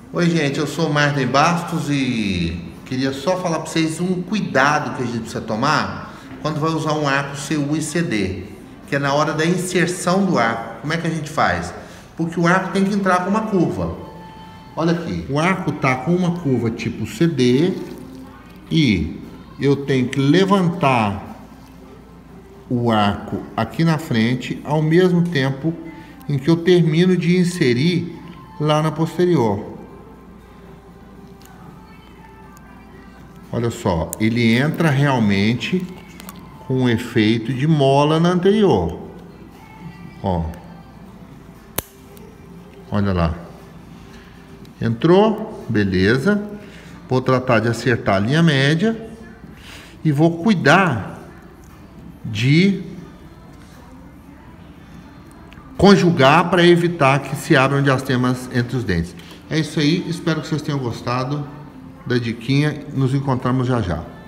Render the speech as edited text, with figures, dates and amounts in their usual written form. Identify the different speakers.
Speaker 1: Oi gente, eu sou o Marden Bastos e queria só falar para vocês um cuidado que a gente precisa tomar quando vai usar um arco CU e CD, que é na hora da inserção do arco. Como é que a gente faz? Porque o arco tem que entrar com uma curva. Olha aqui, o arco tá com uma curva tipo CD e eu tenho que levantar o arco aqui na frente ao mesmo tempo em que eu termino de inserir lá na posterior. Olha só, ele entra realmente com um efeito de mola na anterior. Ó. Olha lá. Entrou, beleza. Vou tratar de acertar a linha média e vou cuidar de conjugar para evitar que se abram diastemas entre os dentes. É isso aí, espero que vocês tenham gostado da diquinha. Nos encontramos já já.